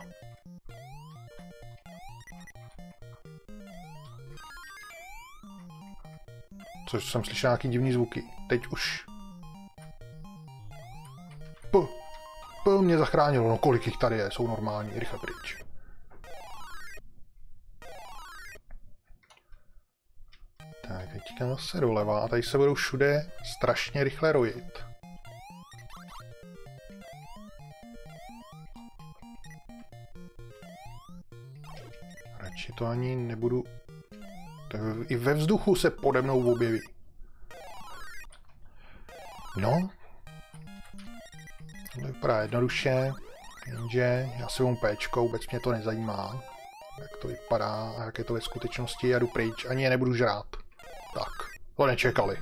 Což jsem slyšel nějaký divný zvuky, teď už. P mě zachránilo, no kolik jich tady je, jsou normální, rychle pryč. Tak, teďka zase doleva a tady se budou všude strašně rychle rojit. Radši to ani nebudu... Tak i ve vzduchu se pode mnou objeví. No. To vypadá jednoduše, jenže já si mám péčko, vůbec mě to nezajímá, jak to vypadá a jak je to ve skutečnosti, já jdu pryč, ani je nebudu žrát. Tak, to nečekali.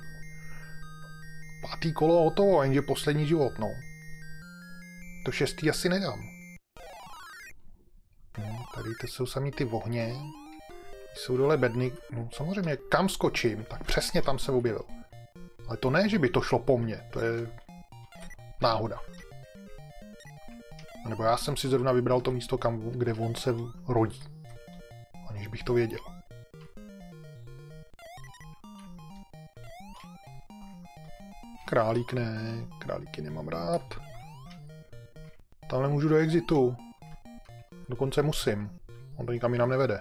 5. kolo hotovo, jenže poslední život, no. To 6. asi nedám. No, tady to jsou samý ty ohně. Jsou dole bedny. No samozřejmě, kam skočím, tak přesně tam se objevil. Ale to ne, že by to šlo po mně, to je náhoda. Nebo já jsem si zrovna vybral to místo, kde on se rodí. Aniž bych to věděl. Králík ne, králíky nemám rád. Tam nemůžu do exitu. Dokonce musím. On to nikam jinam nevede.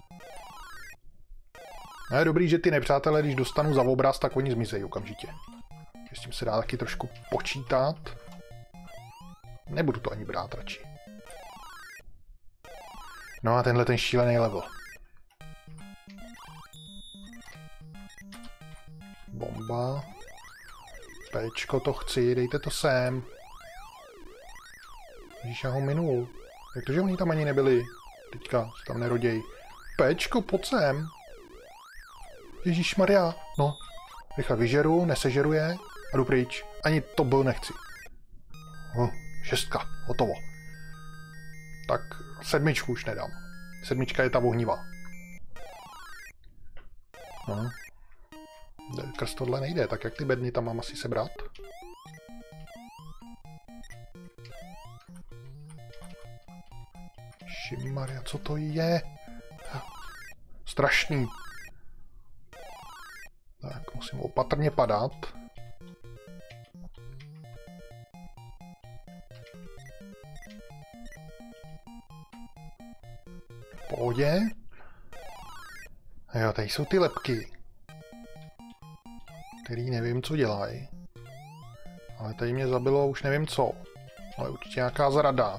No je dobrý, že ty nepřátelé, když dostanu za obraz, tak oni zmizejí okamžitě. S tím se dá taky trošku počítat. Nebudu to ani brát radši. No a tenhle ten šílený level. Bomba. Péčko, to chci, dejte to sem. Ježíš, já ho minul. Jak to, že oni tam ani nebyli? Teďka se tam neroděj. Péčko, pojď sem. Ježíš Maria, no. Rychle vyžeru, nesežeruje a jdu pryč. Ani to byl nechci. 6, hotovo. Tak 7 už nedám. 7 je ta ohnivá. No. Krz tohle nejde, tak jak ty bedny tam mám asi sebrat? Šimaria, co to je? Strašný. Tak, musím opatrně padat. V pohodě. Jo, tady jsou ty lebky, který nevím, co dělají. Ale tady mě zabilo už nevím co. Ale určitě nějaká zrada.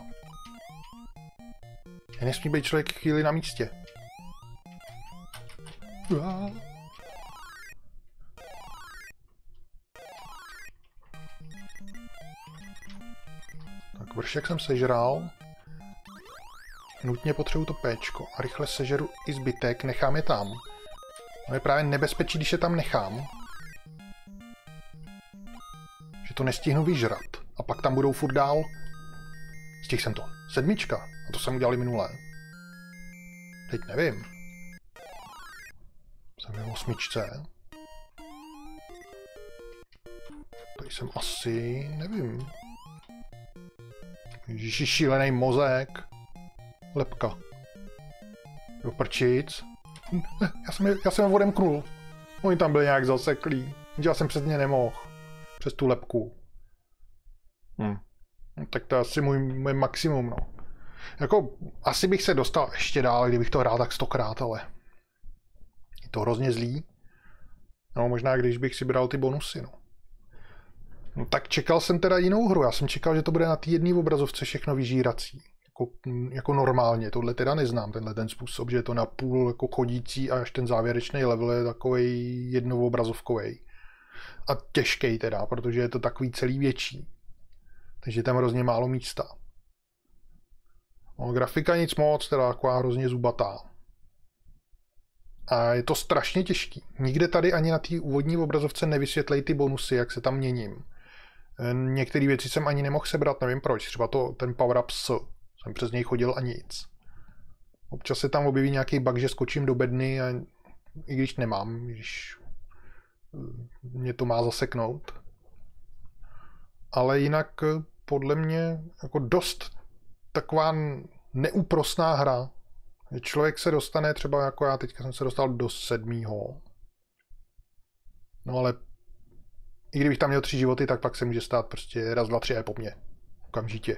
Nesmí být člověk chvíli na místě. Tak vršek jsem sežral. Nutně potřebuji to péčko a rychle sežeru i zbytek, nechám je tam. No je právě nebezpečí, když je tam nechám. Že to nestihnu vyžrat. A pak tam budou furt dál. Stihl jsem to. 7. A to jsem udělal minulé. Teď nevím. Jsem v 8. Tady jsem asi... nevím. Ježiši, šílený mozek. Lepka. Do prčic. Já jsem ho odemknul. Oni tam byli nějak zaseklí. Já jsem přes ně nemohl. Přes tu lepku. Tak to je asi můj maximum, no. Jako, asi bych se dostal ještě dál, kdybych to hrál tak 100krát, ale... je to hrozně zlý. No, možná když bych si bral ty bonusy, no. No tak čekal jsem teda jinou hru. Já jsem čekal, že to bude na té jedné obrazovce všechno vyžírací. Jako normálně. Tohle teda neznám, tenhle ten způsob, že je to na půl jako chodící a až ten závěrečný level je takovej jednoobrazovkovej. A těžký teda, protože je to takový celý větší. Takže je tam hrozně málo místa. No, grafika nic moc, teda taková hrozně zubatá. A je to strašně těžký. Nikde tady ani na té úvodní obrazovce nevysvětlej ty bonusy, jak se tam měním. Některé věci jsem ani nemohl sebrat, nevím proč. Třeba ten power-up jsem přes něj chodil a nic. Občas se tam objeví nějaký bug, že skočím do bedny, a i když nemám, když mě to má zaseknout. Ale jinak podle mě jako dost taková neúprosná hra. Člověk se dostane třeba jako já, teďka jsem se dostal do 7. No ale i kdybych tam měl 3 životy, tak pak se může stát prostě 1, 2, 3 a po mně. Okamžitě.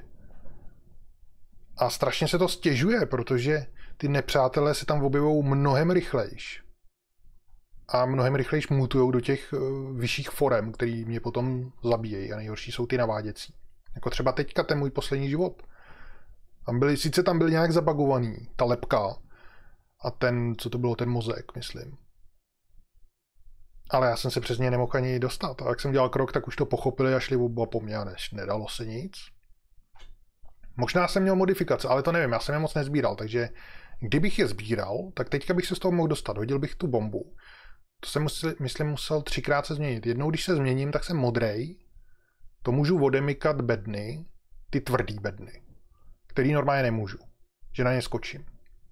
A strašně se to stěžuje, protože ty nepřátelé se tam objevují mnohem rychlejš. A mnohem rychlejš mutujou do těch vyšších forem, který mě potom zabíjejí. A nejhorší jsou ty naváděcí. Jako třeba teďka ten můj poslední život. Sice tam byl nějak zabagovaný, ta lepka a co to bylo, ten mozek, myslím. Ale já jsem se přes ně nemohl ani dostat. A jak jsem dělal krok, tak už to pochopili a šli oba po mně a nedalo se nic. Možná jsem měl modifikace, ale to nevím, já jsem je moc nezbíral, takže kdybych je sbíral, tak teďka bych se z toho mohl dostat. Hodil bych tu bombu. To jsem musel 3krát se změnit. Jednou, když se změním, tak jsem modrej. To můžu odemykat bedny, ty tvrdý bedny, který normálně nemůžu. Že na ně skočím.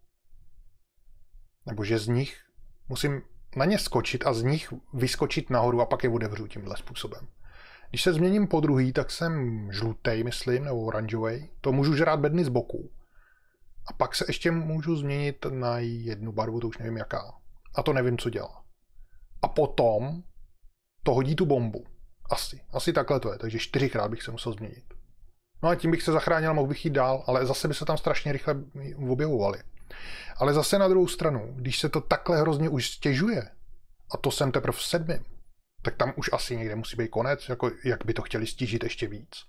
Nebo že z nich musím na ně skočit a z nich vyskočit nahoru a pak je otevřu tímhle způsobem. Když se změním po druhý, tak jsem žlutej, myslím, nebo oranžovej. To můžu žrát bedny z boku. A pak se ještě můžu změnit na jednu barvu, to už nevím jaká. A to nevím, co dělá. A potom to hodí tu bombu. Asi takhle to je, takže 4krát bych se musel změnit. No a tím bych se zachránil, mohl bych jít dál, ale zase by se tam strašně rychle objevovali. Ale zase na druhou stranu, když se to takhle hrozně už stěžuje, a to jsem teprve v 7, tak tam už asi někde musí být konec, jako jak by to chtěli stížit ještě víc.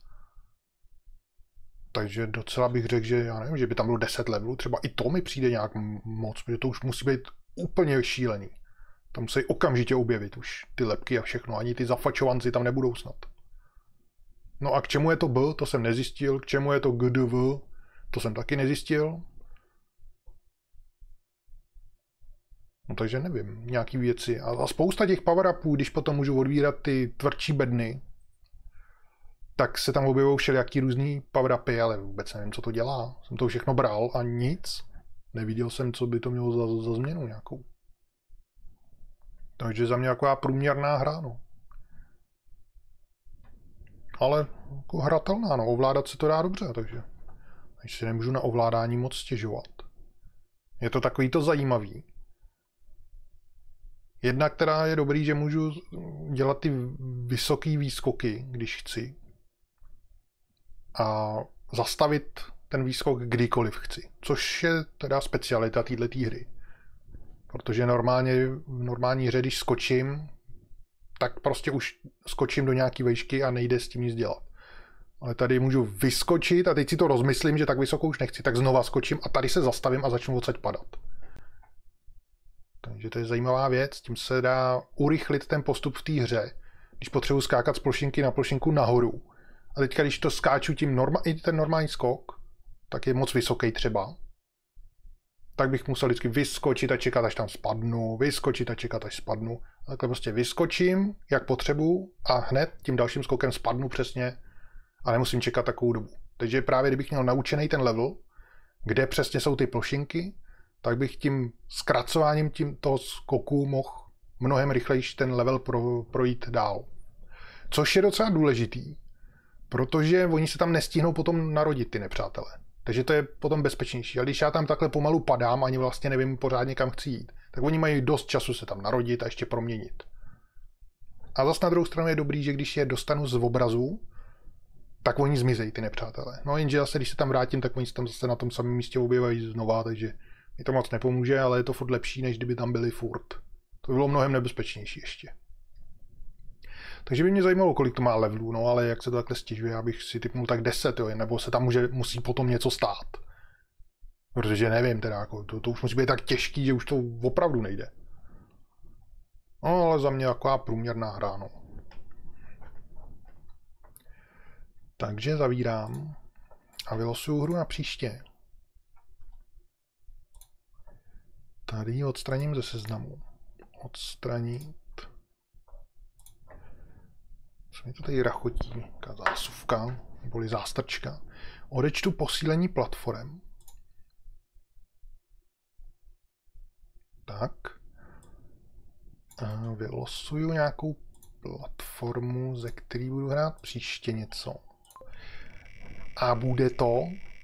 Takže docela bych řekl, že já nevím, že by tam bylo 10 levelů, třeba i to mi přijde nějak moc, protože to už musí být úplně šílený. Tam musí okamžitě objevit už ty lepky a všechno, ani ty zafačovanci tam nebudou snad. No a k čemu je to B, to jsem nezjistil, k čemu je to GDV, to jsem taky nezjistil. No takže nevím, nějaký věci. A spousta těch power-upů, když potom můžu odvírat ty tvrdší bedny, tak se tam objevují všelijaký různý power-upy, ale vůbec nevím, co to dělá. Jsem to všechno bral a nic. Neviděl jsem, co by to mělo za změnu nějakou. Takže za mě taková průměrná hra, no. Ale jako hratelná, no. Ovládat se to dá dobře, takže si nemůžu na ovládání moc stěžovat. Je to takový to zajímavý. Jedna, která je dobrý, že můžu dělat ty vysoký výskoky, když chci. A zastavit ten výskok kdykoliv chci. Což je teda specialita této hry. Protože normálně v normální hře, když skočím, tak prostě už skočím do nějaký vejšky a nejde s tím nic dělat. Ale tady můžu vyskočit a teď si to rozmyslím, že tak vysoko už nechci, tak znova skočím a tady se zastavím a začnu odsaď padat. Takže to je zajímavá věc, tím se dá urychlit ten postup v té hře, když potřebuji skákat z plošinky na plošinku nahoru. A teďka, když to skáču tím ten normální skok, tak je moc vysoký třeba, tak bych musel vždycky vyskočit a čekat, až tam spadnu, vyskočit a čekat, až spadnu. A takhle prostě vyskočím, jak potřebuji, a hned tím dalším skokem spadnu přesně a nemusím čekat takovou dobu. Takže právě kdybych měl naučený ten level, kde přesně jsou ty plošinky, tak bych tím zkracováním toho skoku mohl mnohem rychleji ten level projít dál. Což je docela důležitý, protože oni se tam nestihnou potom narodit, ty nepřátelé. Takže to je potom bezpečnější. Ale když já tam takhle pomalu padám, ani vlastně nevím pořádně kam chci jít, tak oni mají dost času se tam narodit a ještě proměnit. A zase na druhou stranu je dobrý, že když je dostanu z obrazu, tak oni zmizejí, ty nepřátelé. No jenže zase, když se tam vrátím, tak oni se tam zase na tom samém místě objevají znova, takže mi to moc nepomůže, ale je to furt lepší, než kdyby tam byli furt. To by bylo mnohem nebezpečnější ještě. Takže by mě zajímalo, kolik to má levelů, no ale jak se to takhle stěžuje, já bych si typnul tak 10, jo, nebo se tam musí potom něco stát. Protože nevím, teda, jako, to už musí být tak těžký, že už to opravdu nejde. No ale za mě taková průměrná hra, no. Takže zavírám a vylosuju hru na příště. Tady odstraním ze seznamu. Odstranit. Co mi to tady rachotí? Taká zásuvka, neboli zástrčka. Odečtu posílení platform. Tak. A vylosuju nějakou platformu, ze který budu hrát příště něco. A bude to...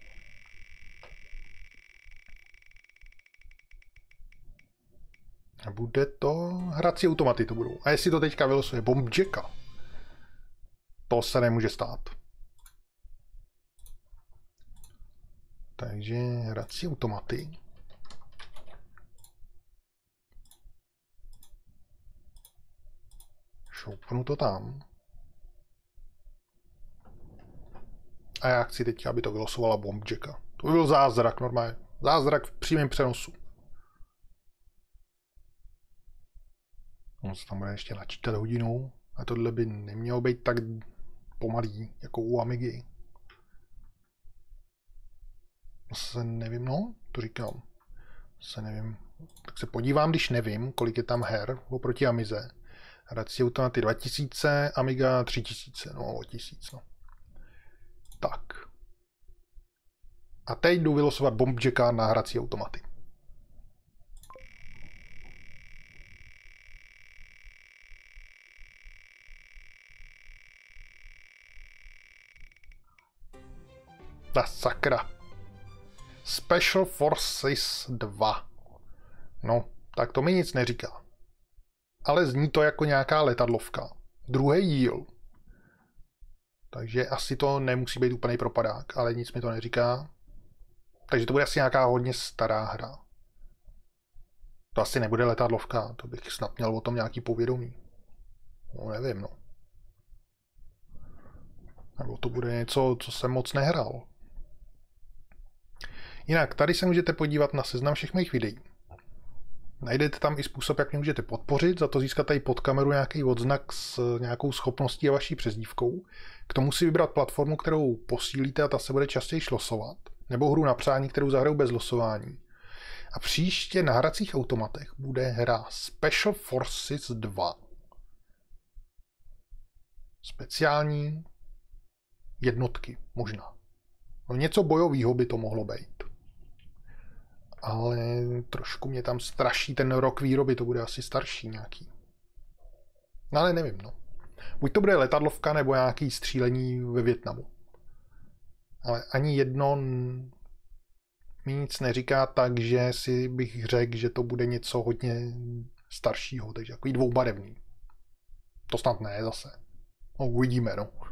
hrací automaty to budou. A jestli to teďka vylosuje Bomb Jacka, to se nemůže stát. Takže hrací automaty. Šoupnu to tam. A já chci teď, aby to vylosovala Bomb Jacka. To by byl zázrak normálně. Zázrak v přímém přenosu. On se tam bude ještě načítat hodinou. A tohle by nemělo být tak pomalý, jako u Amigy. Se nevím, no, to říkám. Se nevím. Tak se podívám, když nevím, kolik je tam her oproti Amize. Hrací automaty 2000, Amiga 3000, no o 1000, no. Tak. A teď jdu vylosovat Bomb Jacka na hrací automaty. Ta sakra. Special Forces 2. No, tak to mi nic neříká. Ale zní to jako nějaká letadlovka. Druhý díl. Takže asi to nemusí být úplný propadák, ale nic mi to neříká. Takže to bude asi nějaká hodně stará hra. To asi nebude letadlovka, to bych snad měl o tom nějaký povědomí. No nevím, no. Nebo to bude něco, co jsem moc nehrál. Jinak, tady se můžete podívat na seznam všech mých videí. Najdete tam i způsob, jak mě můžete podpořit, za to získat tady pod kameru nějaký odznak s nějakou schopností a vaší přezdívkou. K tomu si vybrat platformu, kterou posílíte a ta se bude častěji losovat, nebo hru na přání, kterou zahraju bez losování. A příště na hracích automatech bude hra Special Forces 2. Speciální jednotky, možná. No něco bojového by to mohlo být. Ale trošku mě tam straší ten rok výroby, to bude asi starší nějaký. No ale nevím, no. Buď to bude letadlovka, nebo nějaký střílení ve Vietnamu. Ale ani jedno mi nic neříká, takže si bych řekl, že to bude něco hodně staršího, takže takový dvoubarevný. To snad ne zase. No, uvidíme, no.